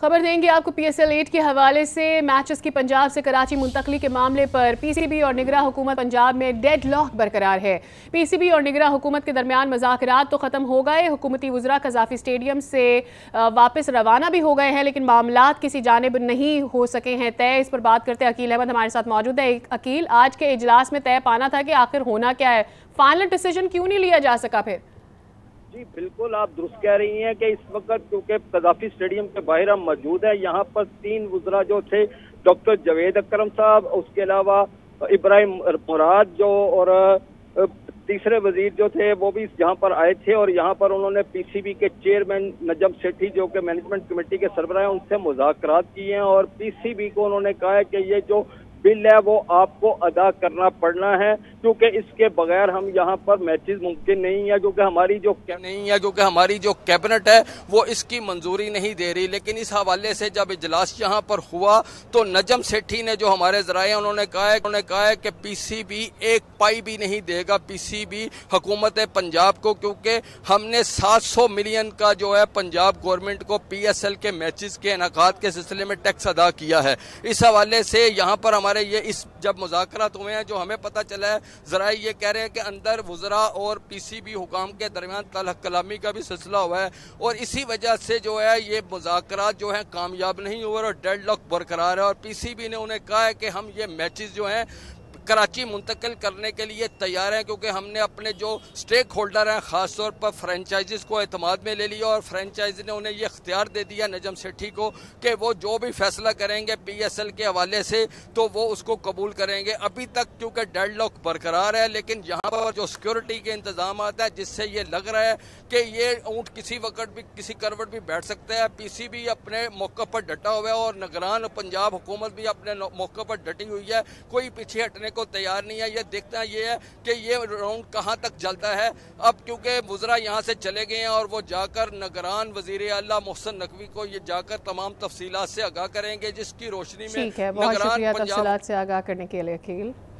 خبر دیں گے آپ کو PSL 8 کے حوالے سے میچز کی پنجاب سے کراچی منتقلی کے معاملے پر PCB اور نگراں حکومت پنجاب میں ڈیڈ لاک برقرار ہے۔ PCB اور نگراں حکومت کے درمیان مذاکرات تو ختم ہو گئے، حکومتی وزراء قذافی اسٹیڈیم سے واپس روانہ بھی ہو گئے ہیں، لیکن معاملات کسی جانب نہیں ہو سکے ہیں طے۔ اس پر بات کرتے ہیں عقیل احمد ہمارے ساتھ موجود ہے۔ عقیل، آج کے اجلاس میں طے پانا تھا کہ آخر ہونا کیا ہے، فائنل ڈیسیجن کیوں نہیں لیا جا سکا پھر؟ جی بالکل، آپ درست کہہ رہی ہیں کہ اس وقت کیونکہ قذافی اسٹیڈیم کے باہر ہم موجود ہیں، یہاں پر 3 وزراء جو تھے، ڈاکٹر جاوید اکرم صاحب، اس کے علاوہ ابراہیم مراد جو اور تیسرے وزیر جو تھے وہ بھی یہاں پر آئے تھے، اور یہاں پر انہوں نے PCB کے چیئرمین نجم سیٹھی جو کہ مینجمنٹ کمیٹی کے سربراہ ہیں ان سے مذاکرات کیے ہیں، اور PCB کو انہوں نے کہا ہے کہ یہ جو بل ہے وہ آپ کو ادا کرنا پڑنا ہے، کیونکہ اس کے بغیر ہم یہاں پر میچز ممکن نہیں ہے، کیونکہ ہماری جو کیبنٹ ہے وہ اس کی منظوری نہیں دے رہی۔ لیکن اس حوالے سے جب اجلاس یہاں پر ہوا تو نجم سیٹھی نے جو ہمارے ذرائع انہوں نے کہا ہے کہ PCB ایک پائی بھی نہیں دے گا PCB حکومت پنجاب کو، کیونکہ ہم نے 700 ملین کا جو ہے پنجاب گورنمنٹ کو PSL کے میچز کے انعقاد کے سلسلے میں ٹیکس ادا کیا ہے۔ اس حوالے سے یہاں پر ہمارے جب مذاکرات ہوئے ہیں جو ہمیں پتہ چلا ہے، ذرائع یہ کہہ رہے ہیں کہ اندر وزراء اور PCB حکام کے درمیان تلخ کلامی کا بھی سلسلہ ہوا ہے، اور اسی وجہ سے جو ہے یہ مذاکرات جو ہیں کامیاب نہیں ہوئے اور ڈیڈ لاک برقرار ہے، اور PCB نے انہیں کہا ہے کہ ہم یہ میچز جو ہیں کراچی منتقل کرنے کے لیے تیار ہیں، کیونکہ ہم نے اپنے جو سٹیک ہولڈر ہیں خاص طور پر فرینچائزز کو اعتماد میں لے لیا، اور فرینچائز نے انہیں یہ اختیار دے دیا نجم سیٹھی کو کہ وہ جو بھی فیصلہ کریں گے PSL کے حوالے سے تو وہ اس کو قبول کریں گے۔ ابھی تک کیونکہ ڈیڈ لاک برقرار ہے، لیکن یہاں پر جو سیکورٹی کے انتظامات ہیں جس سے یہ لگ رہا ہے کہ یہ اونٹ کسی وقت بھی کسی کروٹ بھی بیٹھ سکتا ہے۔ PCB اپنے موقع پر ڈٹا ہوا ہے اور نگران پنجاب حکومت بھی اپنے موقع پر ڈٹی ہوئی ہے، کوئی پیچھے ہٹنے کو تیار نہیں ہے۔ یہ دیکھنا یہ ہے کہ یہ راؤنڈ کہاں تک چلتا ہے۔ اب کیونکہ وزراء یہاں سے چلے گئے ہیں اور وہ جا کر نگران وزیر اعلیٰ محسن نقوی کو یہ جا کر تمام تفصیلات سے آگاہ کریں گے، جس کی روشنی میں ٹھیک ہے، بہت شکریہ تفصیلات سے آگاہ کرنے کے لیے عقیل۔